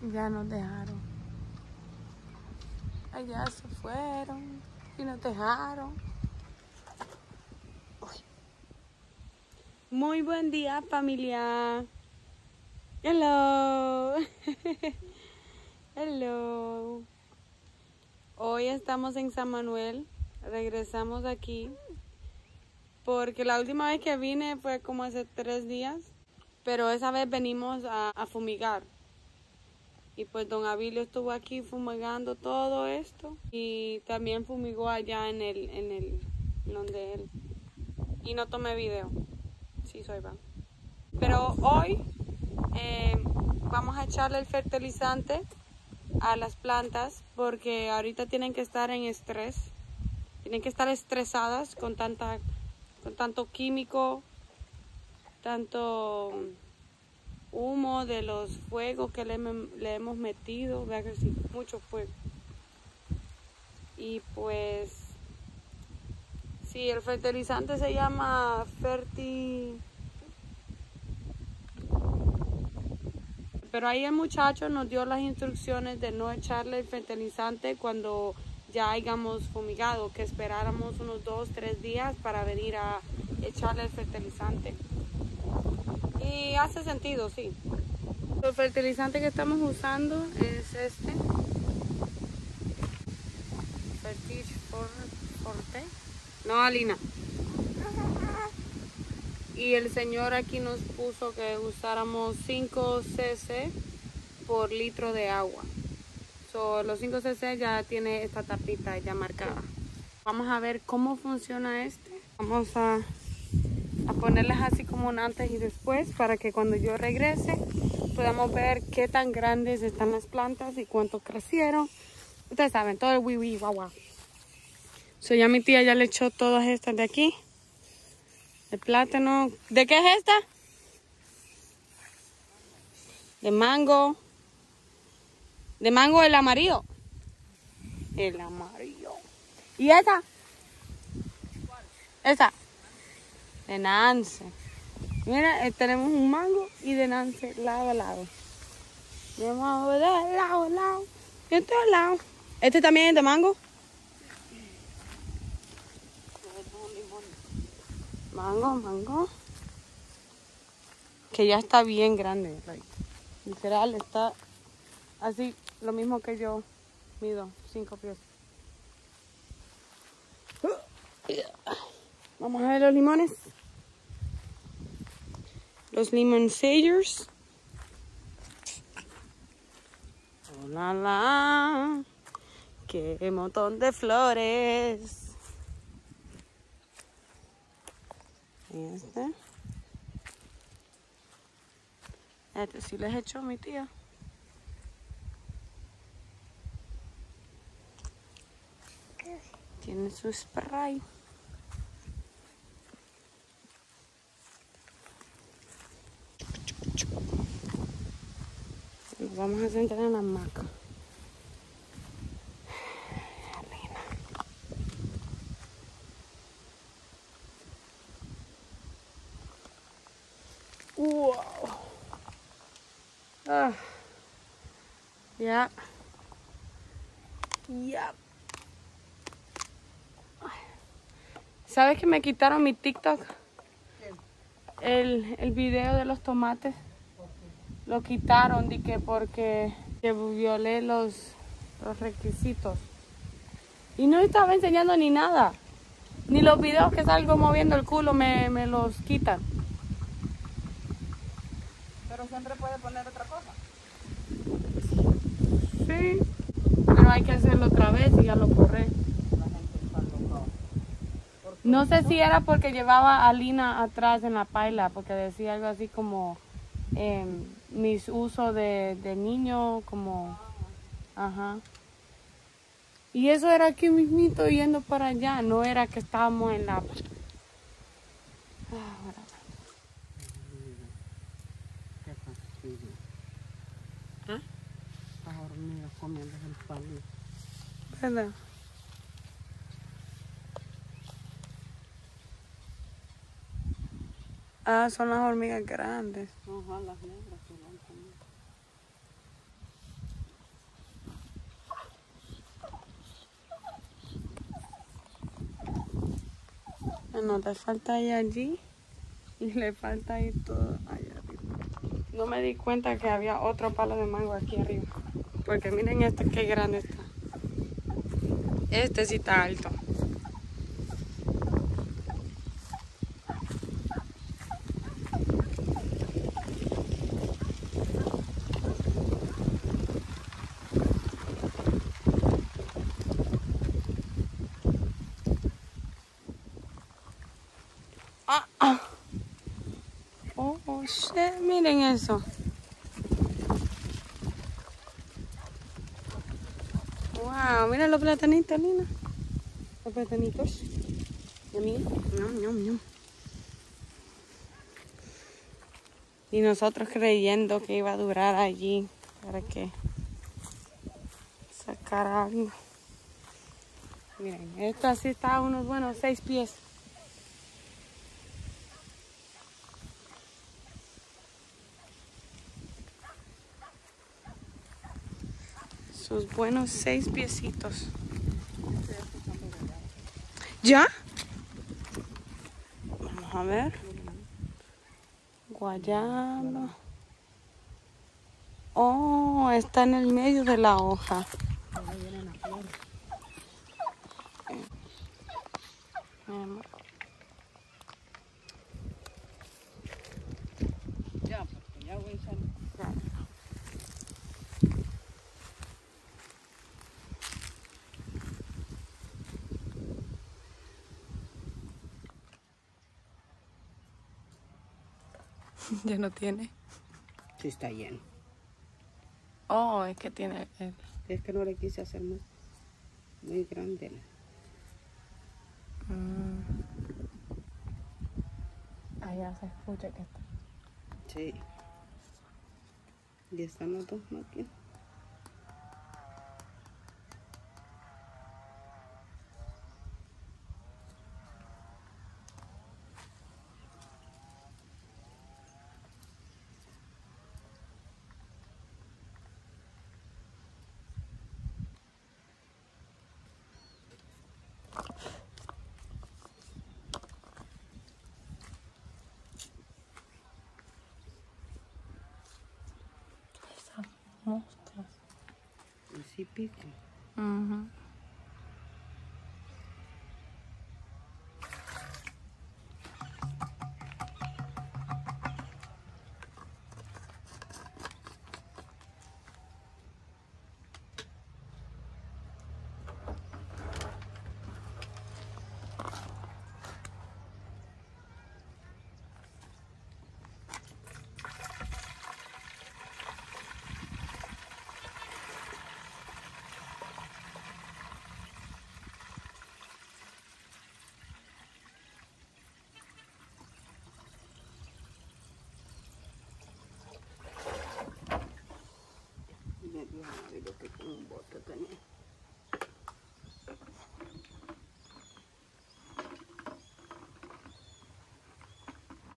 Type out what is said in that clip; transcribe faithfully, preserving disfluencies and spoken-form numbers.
Ya nos dejaron. Allá se fueron y nos dejaron. Muy buen día, familia. Hello. Hello. Hoy estamos en San Manuel. Regresamos aquí porque la última vez que vine fue como hace tres días, pero esa vez venimos a, a fumigar. Y pues don Abilio estuvo aquí fumigando todo esto y también fumigó allá en el, en el, donde él. Y no tomé video. Sí, soy va. Pero hoy eh, vamos a echarle el fertilizante a las plantas porque ahorita tienen que estar en estrés. Tienen que estar estresadas con tanta, con tanto químico, tanto humo de los fuegos que le, le hemos metido, vea que sí, mucho fuego. Y pues, sí, el fertilizante se llama Ferti... Pero ahí el muchacho nos dio las instrucciones de no echarle el fertilizante cuando ya hayamos fumigado, que esperáramos unos dos, tres días para venir a echarle el fertilizante. Y hace sentido, sí. El fertilizante que estamos usando es este. Fertig Forte. No, Alina. Y el señor aquí nos puso que usáramos cinco cc por litro de agua. So, los cinco cc ya tiene esta tapita ya marcada. Vamos a ver cómo funciona este. Vamos a, a ponerles así como un antes y después para que cuando yo regrese podamos ver qué tan grandes están las plantas y cuánto crecieron. Ustedes saben, todo el wiwi, guau, guau. So, ya mi tía ya le echó todas estas de aquí. El plátano. ¿De qué es esta? De mango. De mango el amarillo. El amarillo. ¿Y esa? Esa. De Nance. Mira, eh, tenemos un mango y de Nance lado a lado. Tenemos de lado a lado. Y de todos lados. ¿Este también es de mango? Mango, mango. Que ya está bien grande. Like, literal, está así, lo mismo que yo mido, cinco pies. Vamos a ver los limones. Los lemon sagers. Oh, la, la. Qué montón de flores. Este. Este sí les echó mi tía. Tiene su spray. Nos vamos a sentar en la hamaca. Wow. Ah. Ya. Ya. ¿Sabes que me quitaron mi TikTok? El, el video de los tomates. Lo quitaron de que porque que violé los, los requisitos. Y no estaba enseñando ni nada. Ni los videos que salgo moviendo el culo me, me los quitan. Pero siempre puede poner otra cosa. Sí. Pero hay que hacerlo otra vez y ya lo borré. La gente está loca. No sé si era porque llevaba a Lina atrás en la paila, porque decía algo así como eh, mis usos de, de niño, como... Ajá. Y eso era aquí mismito yendo para allá, no era que estábamos en la... Ah, Qué fastidio. ¿Ah? Las hormigas comiendo el palito. ¿Verdad? Ah, son las hormigas grandes. Ajá, las negras que van comiendo. No, le falta ir allí y le falta ir todo allá arriba. No me di cuenta que había otro palo de mango aquí arriba. Porque miren este qué grande está. Este sí está alto. Ah, ah. Oh, oh, shit, miren eso. Wow, miren los platanitos, Lina. Los platanitos. Yummy, yum, yum, yum. Y nosotros creyendo que iba a durar allí para que sacara algo. Miren, esto así está a unos buenos seis pies. Sus buenos seis piecitos. ¿Ya? Vamos a ver. Guayaba. Oh, está en el medio de la hoja. Ahora vienen las flores. Ya, porque ya voy a salir. Ya no tiene. Sí, está lleno. Oh, es que tiene el... Es que no le quise hacer muy, muy grande. Mm. Allá se escucha que está. Sí. Y están los dos máquinas. Esas mostras. Y sí pico. Uh-huh. Y me dijo, "Ay, lo que con un bote tenía".